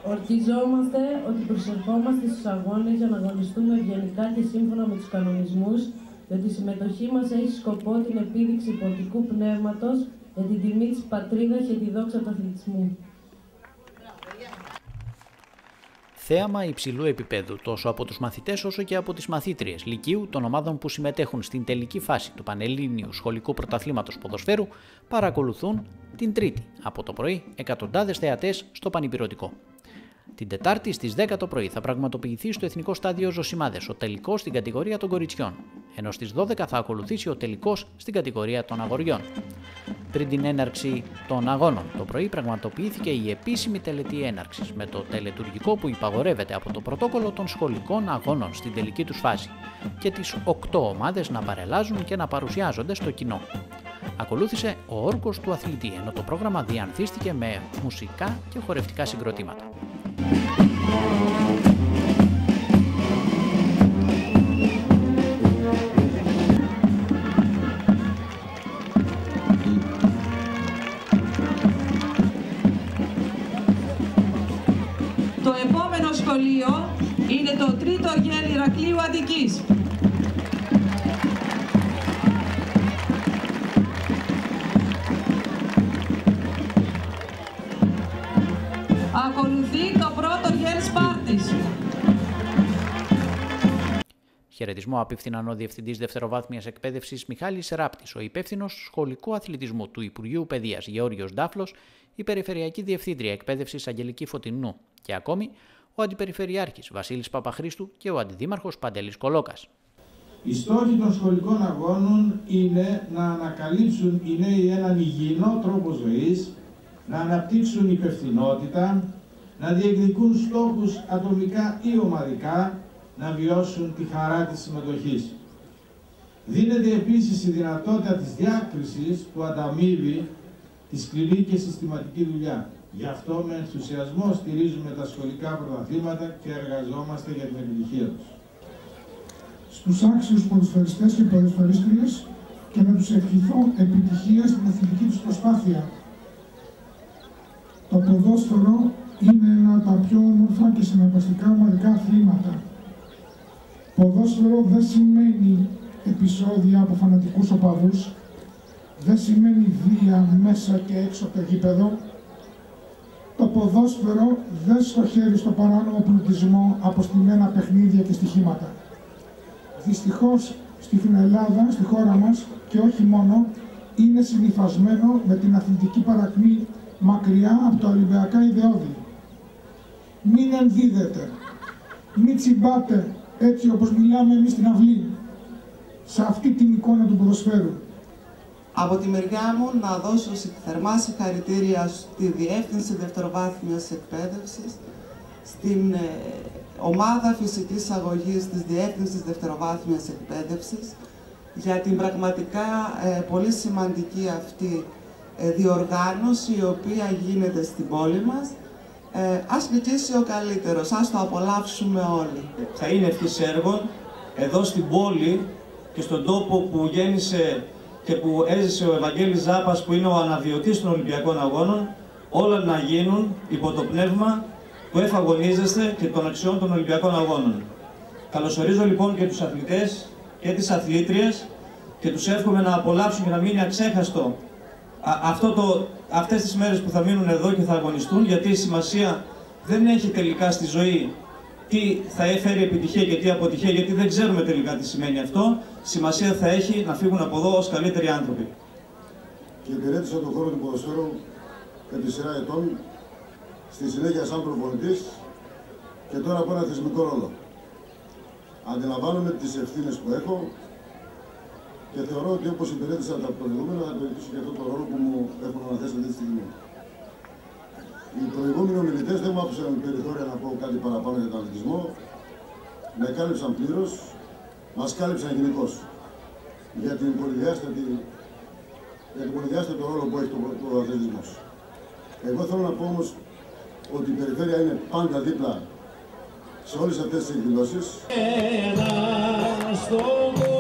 Ορκιζόμαστε ότι προσερχόμαστε στους αγώνες για να αγωνιστούμε ευγενικά και σύμφωνα με τους κανονισμούς, διότι η συμμετοχή μας έχει σκοπό την επίδειξη πολιτικού πνεύματος για την τιμή της πατρίδας και τη δόξα του αθλητισμού. Θέαμα υψηλού επίπεδου τόσο από τους μαθητές όσο και από τις μαθήτριες Λυκείου των ομάδων που συμμετέχουν στην τελική φάση του Πανελλήνιου Σχολικού Πρωταθλήματος Ποδοσφαίρου παρακολουθούν την Τρίτη από το πρωί εκατοντάδες θεατές στο Πανηπειρωτικό. Την Τετάρτη στις 10 το πρωί θα πραγματοποιηθεί στο Εθνικό Στάδιο Ζωσιμάδες ο τελικός στην κατηγορία των κοριτσιών, ενώ στις 12 θα ακολουθήσει ο τελικός στην κατηγορία των αγοριών. Πριν την έναρξη των αγώνων το πρωί πραγματοποιήθηκε η επίσημη τελετή έναρξης με το τελετουργικό που υπαγορεύεται από το πρωτόκολλο των σχολικών αγώνων στην τελική τους φάση και τις 8 ομάδες να παρελάζουν και να παρουσιάζονται στο κοινό. Ακολούθησε ο όρκος του αθλητή, ενώ το πρόγραμμα διανθίστηκε με μουσικά και χορευτικά συγκροτήματα. Το επόμενο σχολείο είναι το τρίτο ΓΕΛ Ηρακλείου Αττικής. Ακολουθεί το πρώτο ΓΕΛ Σπάρτης. Χαιρετισμό απίφθηναν ο Διευθυντής Δευτεροβάθμιας Εκπαίδευσης Μιχάλης Ράπτης, ο υπεύθυνος σχολικού αθλητισμού του Υπουργείου Παιδείας Γεώργιος Ντάφλος, η Περιφερειακή Διευθύντρια Εκπαίδευσης Αγγελική Φωτεινού και ακόμη ο Αντιπεριφερειάρχης Βασίλης Παπαχρήστου και ο Αντιδήμαρχος Παντελής Κολόκας. Οι στόχοι των σχολικών αγώνων είναι να ανακαλύψουν οι νέοι έναν υγιεινό τρόπο ζωής, να αναπτύξουν υπευθυνότητα, να διεκδικούν στόχους ατομικά ή ομαδικά, να βιώσουν τη χαρά της συμμετοχής. Δίνεται επίσης η δυνατότητα της διάκρισης που ανταμείβει τη σκληρή και συστηματική δουλειά. Γι' αυτό με ενθουσιασμό στηρίζουμε τα σχολικά πρωταθλήματα και εργαζόμαστε για την επιτυχία τους. Στους άξιους ποδοσφαιριστές και ποδοσφαιρίστριες και να τους ευχηθώ επιτυχία στην αθλητική τους προσπάθεια. Το ποδόσφαιρο είναι ένα από τα πιο όμορφα και συναρπαστικά ομαδικά αθλήματα. Ποδόσφαιρο δεν σημαίνει επεισόδια από φανατικούς οπαδούς, δεν σημαίνει βία μέσα και έξω από το γήπεδο. Το ποδόσφαιρο δεν στοχεύει στο παράνομο πλουτισμό από στημένα παιχνίδια και στοιχήματα. Δυστυχώς στην Ελλάδα, στη χώρα μας και όχι μόνο, είναι συνυφασμένο με την αθλητική παρακμή μακριά από το ολυμπιακά ιδεώδη. Μην ενδίδετε, μην τσιμπάτε έτσι όπως μιλάμε εμείς στην αυλή, σε αυτή την εικόνα του ποδοσφαίρου. Από τη μεριά μου να δώσω θερμά συγχαρητήρια στη Διεύθυνση Δευτεροβάθμιας Εκπαίδευσης, στην ομάδα φυσικής αγωγής της Διεύθυνσης Δευτεροβάθμιας Εκπαίδευσης για την πραγματικά πολύ σημαντική αυτή διοργάνωση η οποία γίνεται στην πόλη μας. Ας νικήσει ο καλύτερος, ας το απολαύσουμε όλοι. Θα είναι ευχής έργων εδώ στην πόλη και στον τόπο που γέννησε και που έζησε ο Ευαγγέλης Ζάπας, που είναι ο αναβιωτής των Ολυμπιακών Αγώνων, όλα να γίνουν υπό το πνεύμα που εφαγωνίζεστε και των αξιών των Ολυμπιακών Αγώνων. Καλωσορίζω λοιπόν και τους αθλητές και τις αθλήτριες και τους εύχομαι να απολαύσουν και να μείνει αξέχαστο αυτές τις μέρες που θα μείνουν εδώ και θα αγωνιστούν, γιατί η σημασία δεν έχει τελικά στη ζωή τι θα έφερει επιτυχία και τι αποτυχία, γιατί δεν ξέρουμε τελικά τι σημαίνει αυτό. Σημασία θα έχει να φύγουν από εδώ ως καλύτεροι άνθρωποι. Και υπηρέτησα τον χώρο του ποδοσφαίρου επί σειρά ετών, στη συνέχεια σαν προπονητής και τώρα από ένα θεσμικό ρόλο. Αντιλαμβάνομαι τις ευθύνες που έχω και θεωρώ ότι όπως υπηρέτησα τα προηγούμενα θα υπηρετήσω και αυτό το ρόλο που μου έχουν αναθέσει αυτή τη στιγμή. Οι προηγούμενοι ομιλητές δεν μου άφησαν περιθώρια να πω κάτι παραπάνω για τον αθλητισμό. Με κάλυψαν πλήρως, μας κάλυψαν γενικώς για την πολυδιάστατο ρόλο που έχει το αθλητισμός. Εγώ θέλω να πω όμως ότι η περιφέρεια είναι πάντα δίπλα σε όλες αυτές τις εκδηλώσεις.